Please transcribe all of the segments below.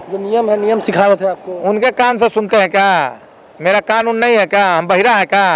जो नियम है, नियम सिखा रहे थे आपको। उनके कान से सुनते हैं क्या? मेरा कानून नहीं है क्या? हम बहिरा है क्या?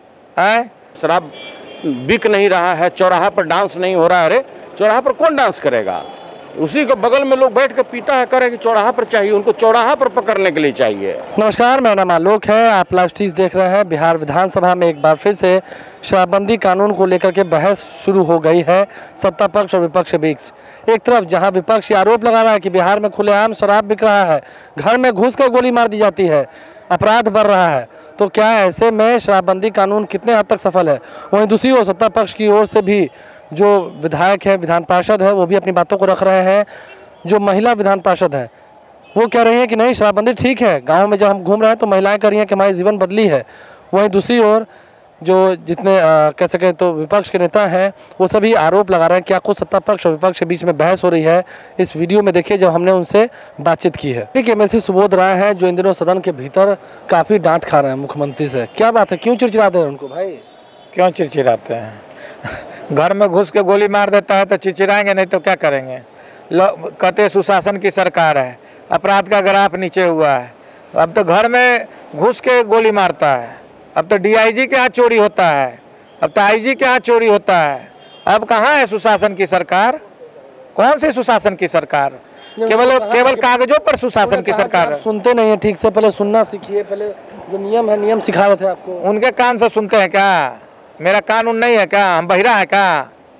है शराब बिक नहीं रहा है, चौराहा पर डांस नहीं हो रहा है। अरे चौराहा पर कौन डांस करेगा? उसी के बगल में लोग बैठ कर पीटा है, करे कि चौराहा पर चाहिए, उनको चौराहा पर पकड़ने के लिए चाहिए। नमस्कार, मेरा नाम आलोक है। आप लाइव स्ट्रीम देख रहे हैं। बिहार विधानसभा में एक बार फिर से शराबबंदी कानून को लेकर के बहस शुरू हो गई है सत्ता पक्ष और विपक्ष के बीच। एक तरफ जहां विपक्ष आरोप लगा रहा है कि बिहार में खुलेआम शराब बिक रहा है, घर में घुस कर गोली मार दी जाती है, अपराध बढ़ रहा है, तो क्या ऐसे में शराबबंदी कानून कितने हद तक सफल है? वहीं दूसरी ओर सत्ता पक्ष की ओर से भी जो विधायक है, विधान पार्षद है, वो भी अपनी बातों को रख रहे हैं। जो महिला विधान पार्षद है वो कह रही है कि नहीं, शराबबंदी ठीक है। गांव में जब हम घूम रहे हैं तो महिलाएं कह रही हैं कि हमारी जीवन बदली है। वहीं दूसरी ओर जो जितने कह सकें तो विपक्ष के नेता हैं वो सभी आरोप लगा रहे हैं। क्या कुछ सत्ता पक्ष और विपक्ष के बीच में बहस हो रही है? इस वीडियो में देखिए जब हमने उनसे बातचीत की है। ठीक है, एमएलसी सुबोध राय हैं जो इन दिनों सदन के भीतर काफ़ी डांट खा रहे हैं मुख्यमंत्री से। क्या बात है, क्यों चिड़चिड़ाते हैं उनको भाई? क्यों चिड़चिड़ाते हैं? घर में घुस के गोली मार देता है तो चिड़चिड़ाएंगे, नहीं तो क्या करेंगे? कहते सुशासन की सरकार है, अपराध का ग्राफ नीचे हुआ है। अब तो घर में घुस के गोली मारता है, अब तो डीआईजी के हाथ चोरी होता है, अब तो आईजी के हाथ चोरी होता है। अब कहाँ है सुशासन की सरकार? कौन सी सुशासन की सरकार? केवल कागजों पर सुशासन की सरकार है। सुनते नहीं है ठीक से, पहले सुनना सीखिए। पहले जो नियम है, नियम सिखा रहे थे आपको। उनके कान से सुनते हैं क्या? मेरा कानून नहीं है क्या? हम बहिरा है क्या?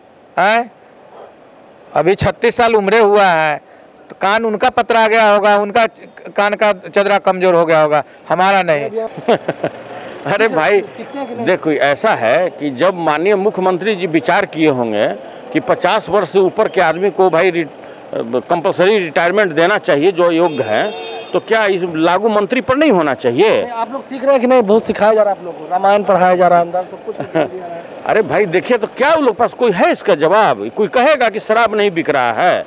है अभी 36 साल उम्र हुआ है तो कान उनका पतरा गया होगा, उनका कान का चदरा कमजोर हो गया होगा, हमारा नहीं। अरे भाई देखो, ऐसा है कि जब माननीय मुख्यमंत्री जी विचार किए होंगे कि 50 वर्ष से ऊपर के आदमी को भाई कंपलसरी रिटायरमेंट देना चाहिए जो योग्य है, तो क्या इस लागू मंत्री पर नहीं होना चाहिए? आप लोग सीख रहे हैं कि नहीं? बहुत सिखाया जा रहा है आप लोगों को, रामायण पढ़ाया जा रहा है, अंदर सब कुछ दिया जा रहा है। अरे भाई देखिए, तो क्या उन लोग पास कोई है इसका जवाब? कोई कहेगा कि शराब नहीं बिक रहा है?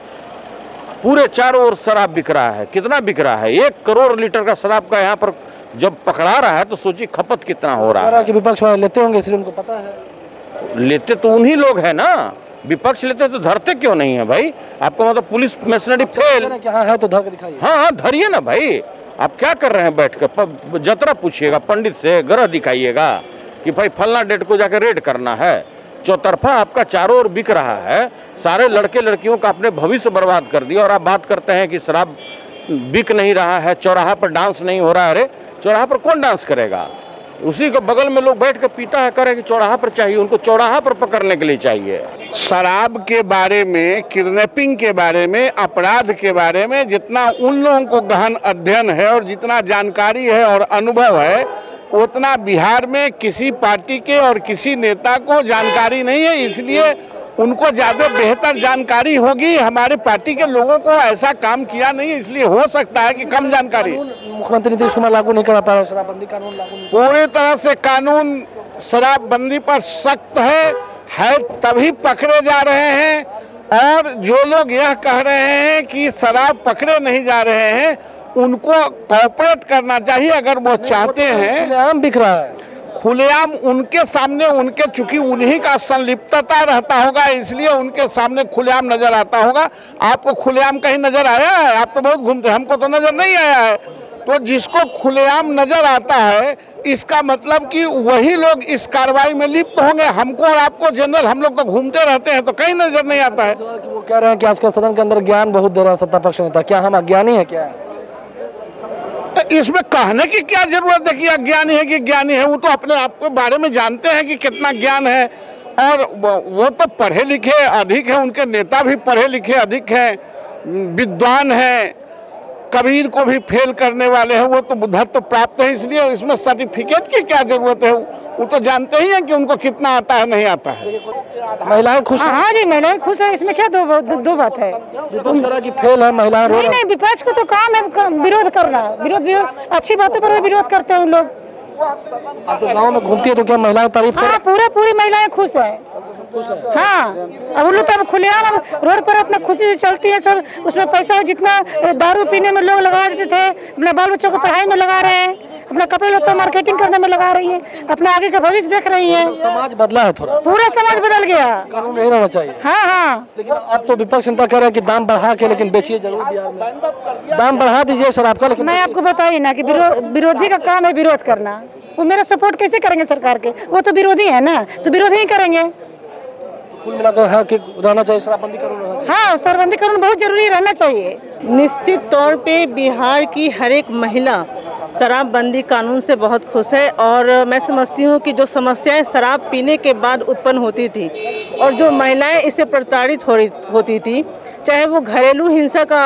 पूरे चारों ओर शराब बिक रहा है। कितना बिक रहा है? 1 करोड़ लीटर का शराब का यहाँ पर जब पकड़ा रहा है तो सोचिए खपत कितना हो रहा है। कि विपक्ष वाले लेते होंगे इसलिए उनको पता है। लेते तो उन्हीं लोग हैं ना, विपक्ष लेते तो धरते क्यों नहीं है भाई? आपको मतलब पुलिस मशीनरी फेल है तो धर के दिखाइए। हाँ धरिए ना भाई। आप क्या कर रहे हैं बैठकर? जतरा पूछिएगा पंडित से, ग्रह दिखाइएगा कि भाई फलना डेट को जाकर रेड करना है। चौतरफा आपका चारों ओर बिक रहा है, सारे लड़के लड़कियों का अपने भविष्य बर्बाद कर दिया। और आप बात करते हैं कि शराब बिक नहीं रहा है, चौराहा पर डांस नहीं हो रहा है। अरे चौराहा पर कौन डांस करेगा? उसी के बगल में लोग बैठ कर पीटा है, करे कि चौराहा पर चाहिए, उनको चौराहा पर पकड़ने के लिए चाहिए। शराब के बारे में, किडनैपिंग के बारे में, अपराध के बारे में जितना उन लोगों को गहन अध्ययन है और जितना जानकारी है और अनुभव है, उतना बिहार में किसी पार्टी के और किसी नेता को जानकारी नहीं है। इसलिए उनको ज़्यादा बेहतर जानकारी होगी। हमारे पार्टी के लोगों को ऐसा काम किया नहीं, इसलिए हो सकता है कि कम जानकारी। मुख्यमंत्री नीतीश कुमार लागू नहीं करा पा रहे शराबबंदी कानून लागू नहीं। पूरी तरह से कानून शराबबंदी पर सख्त है तभी पकड़े जा रहे हैं। और जो लोग यह कह रहे हैं कि शराब पकड़े नहीं जा रहे हैं, उनको कोऑपरेट करना चाहिए। अगर वो चाहते हैं, खुलेआम बिक रहा है, खुलेआम उनके सामने, उनके चूंकि उन्हीं का संलिप्तता रहता होगा इसलिए उनके सामने खुलेआम नजर आता होगा। आपको खुलेआम कहीं नजर आया है? आप तो बहुत घूमते, हमको तो नजर नहीं आया है। तो जिसको खुलेआम नजर आता है, इसका मतलब कि वही लोग इस कार्रवाई में लिप्त होंगे। हमको और आपको जनरल, हम लोग तो घूमते रहते हैं तो कहीं नजर नहीं आता है। वो कह रहे हैं कि आजकल सदन के अंदर ज्ञान बहुत दे रहा है सत्ता पक्ष नेता। क्या हम अज्ञानी है क्या? इसमें कहने की क्या जरूरत है कि अज्ञानी है कि ज्ञानी है? वो तो अपने आप के बारे में जानते हैं कि कितना ज्ञान है। और वो तो पढ़े लिखे अधिक है, उनके नेता भी पढ़े लिखे अधिक हैं, विद्वान हैं, कबीर को भी फेल करने वाले हैं। वो तो बुद्धर तो प्राप्त है, इसलिए इसमें सर्टिफिकेट की क्या जरूरत है? वो तो जानते ही हैं कि उनको कितना आता है नहीं आता है। महिलाएं खुश हैं? हाँ जी, महिलाएं खुश है। इसमें क्या दो बात है? विपक्ष कह की फेल है महिलाएं। नहीं, विपक्ष को तो काम है विरोध करना। विरोध अच्छी बातों पर विरोध करते हैं उन लोग। आप तो गाँव में घूमती है तो क्या महिलाएं तारीफ हाँ, पूरी महिलाएं खुश है। हाँ, अब उन लोग तो खुलेआम रोड पर अपना खुशी से चलती है सब। उसमें पैसा जितना दारू पीने में लोग लगा देते थे, अपने बाल बच्चों को पढ़ाई में लगा रहे हैं। अपना कपड़े लत्ता मार्केटिंग करने में लगा रही है, अपना आगे का भविष्य देख रही है। समाज बदला है थोड़ा, पूरा समाज बदल गया। कानून नहीं रहना चाहिए। हाँ हाँ, लेकिन अब तो विपक्ष नेता कह रहे हैं कि दाम बढ़ा के लेकिन बेचिए जरूर बिहार में, दाम बढ़ा दीजिए शराब का। लेकिन मैं आपको बताइए ना कि विरोधी का काम है विरोध करना। वो मेरा सपोर्ट कैसे करेंगे सरकार के? वो तो विरोधी है ना, तो विरोध ही करेंगे। कुल मिलाकर है कि रहना चाहिए शराबबंदी कानून रहना चाहिए। हाँ, शराबबंदी कानून बहुत जरूरी रहना चाहिए। निश्चित तौर पे बिहार की हर एक महिला शराबबंदी कानून से बहुत खुश है और मैं समझती हूँ कि जो समस्याएं शराब पीने के बाद उत्पन्न होती थी और जो महिलाएं इससे प्रताड़ित होती थी, चाहे वो घरेलू हिंसा का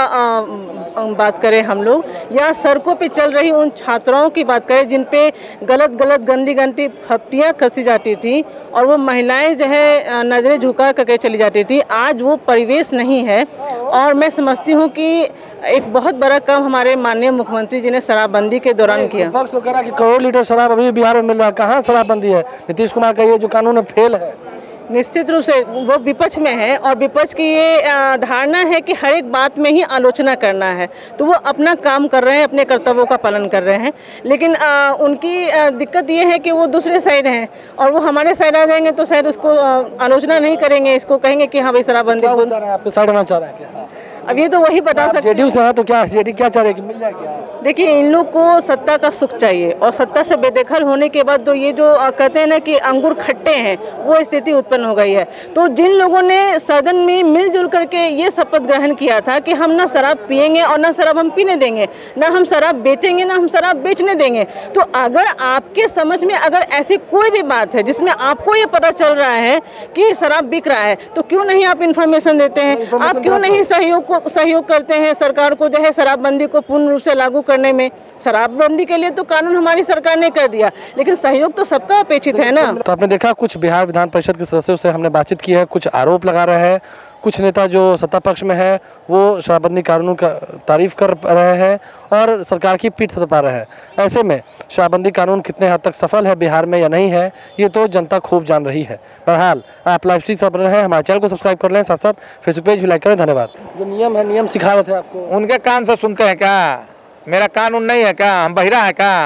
बात करें हम लोग या सड़कों पे चल रही उन छात्राओं की बात करें जिन पे गलत गंदी फप्तियाँ कसी जाती थी और वो महिलाएं जो है नज़रें झुका करके चली जाती थी, आज वो परिवेश नहीं है। और मैं समझती हूँ कि एक बहुत बड़ा काम हमारे माननीय मुख्यमंत्री जी ने शराबबंदी के दौरान किया। विपक्ष तो कह रहा है कि करोड़ लीटर शराब अभी बिहार में मिल रहा है, कहाँ शराबबंदी है? नीतीश कुमार का ये जो कानून है फेल है। निश्चित रूप से वो विपक्ष में है और विपक्ष की ये धारणा है कि हर एक बात में ही आलोचना करना है, तो वो अपना काम कर रहे हैं, अपने कर्तव्यों का पालन कर रहे हैं। लेकिन उनकी दिक्कत ये है कि वो दूसरे साइड हैं और वो हमारे साइड आ जाएंगे तो शायद उसको आलोचना नहीं करेंगे, इसको कहेंगे कि हाँ भाई शराबबंदी आपके साइड आना चाह रहा है क्या? अब ये तो वही बता सकते जेडीयू से है तो क्या जेडी क्या चाह रहे हैं कि मिल जाए क्या? देखिए, इन लोग को सत्ता का सुख चाहिए और सत्ता से बेदखल होने के बाद तो ये जो कहते हैं ना कि अंगूर खट्टे हैं, वो स्थिति उत्पन्न हो गई है। तो जिन लोगों ने सदन में मिलजुल करके ये शपथ ग्रहण किया था कि हम ना शराब पिएंगे और ना शराब हम पीने देंगे, ना हम शराब बेचेंगे, ना हम शराब बेचने देंगे, तो अगर आपके समझ में अगर ऐसी कोई भी बात है जिसमें आपको ये पता चल रहा है कि शराब बिक रहा है, तो क्यों नहीं आप इन्फॉर्मेशन देते हैं? आप क्यों नहीं सहयोग करते हैं सरकार को जो है शराबबंदी को पूर्ण रूप से लागू करने में? शराबबंदी के लिए तो कानून हमारी सरकार ने कर दिया, लेकिन सहयोग तो सबका अपेक्षित है ना। तो आपने देखा कुछ बिहार विधान परिषद के सदस्यों से हमने बातचीत की है, कुछ आरोप लगा रहे हैं, कुछ नेता जो सत्ता पक्ष में है वो शराबबंदी कानून का तारीफ कर रहे हैं और सरकार की पीठ थपथपा रहे हैं। ऐसे में शराबबंदी कानून कितने हद तक सफल है बिहार में या नहीं है, ये तो जनता खूब जान रही है। बहरहाल आप लाइव स्ट्रीम से बने हैं, हमारे चैनल को सब्सक्राइब कर लें, साथ साथ फेसबुक पेज भी लाइक करें। धन्यवाद। जो नियम है, नियम सिखा रहे थे आपको, उनके कान से सुनते हैं क्या? मेरा कानून नहीं है क्या? हम बहिरा है क्या?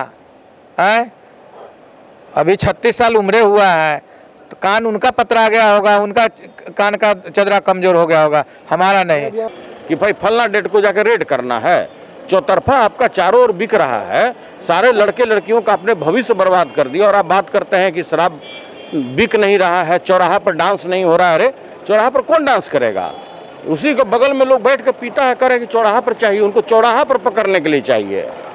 है अभी 36 साल उम्र हुआ है तो कान उनका पतरा गया होगा, उनका कान का चदरा कमजोर हो गया होगा, हमारा नहीं। कि भाई फलना डेट को जाकर रेड करना है, चौतरफा आपका चारों ओर बिक रहा है, सारे लड़के लड़कियों का अपने भविष्य बर्बाद कर दिया और आप बात करते हैं कि शराब बिक नहीं रहा है, चौराहा पर डांस नहीं हो रहा है। अरे चौराहा पर कौन डांस करेगा? उसी के बगल में लोग बैठ कर पीता है, करे कि चौराहा पर चाहिए, उनको चौराहा पर पकड़ने के लिए चाहिए।